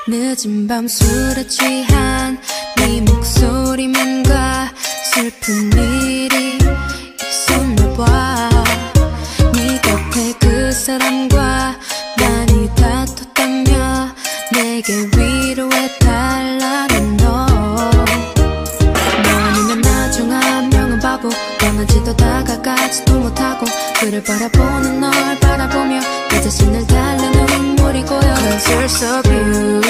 늦은 밤 술에 취한 네 목소리만과 슬픈 일이 있었나 봐. 네 곁에 그 사람과 많이 다퉜다며 내게 위로해달라는 너. 너 아니면 나중 한 명은 바보, 떠나지도 다가가지도 못하고 그를 바라보는 널 바라보며 내 자신을 달래 눈물이 고여. 'Cause you're so beautiful.